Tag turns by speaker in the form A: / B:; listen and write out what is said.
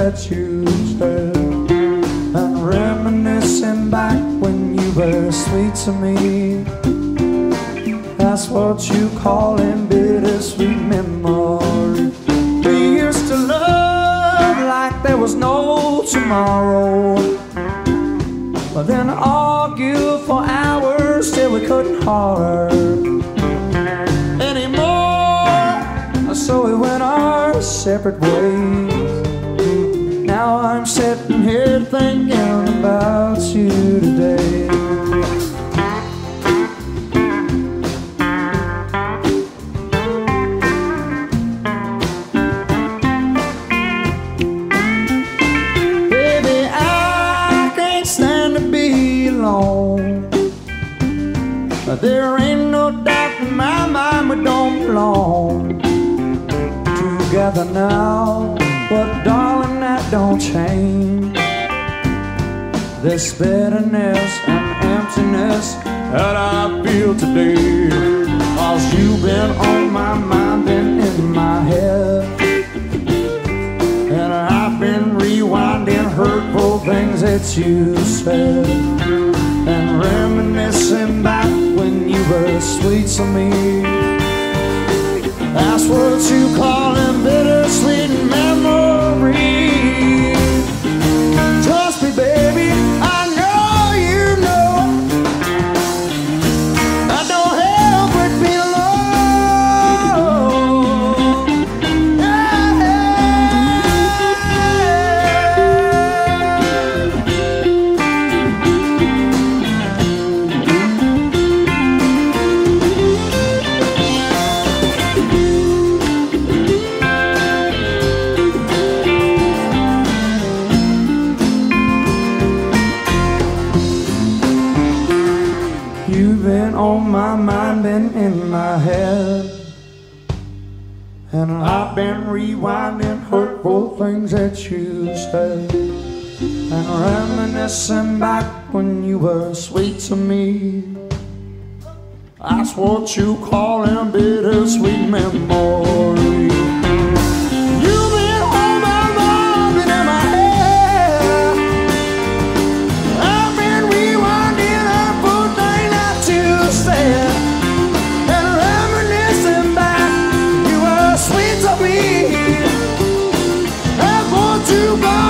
A: that you said, and reminiscing back when you were sweet to me. That's what you call in bittersweet memory. We used to love like there was no tomorrow, but then argue for hours till we couldn't holler anymore. So we went our separate ways. Now I'm sitting here thinking about you today. There ain't no doubt in my mind we don't belong together now, but darling, that don't change this bitterness and emptiness that I feel today. 'Cause you've been on my mind, been in my head, and I've been rewinding hurtful things that you said, and reminiscing back when you were sweet to me. That's what you call a bittersweet memory. Trust me, baby, I know you know I don't help but be alone. You've been on my mind, been in my head, and I've been rewinding hurtful things that you said, and reminiscing back when you were sweet to me. That's what you call a bittersweet memory. You've been on my mind, been in my head. I've been rewinding hurtful things that you said, and reminiscing back, you were sweet to me. That's what you call